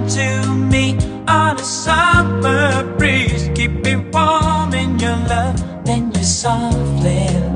to me on a summer breeze. Keep me warm in your love, then you softly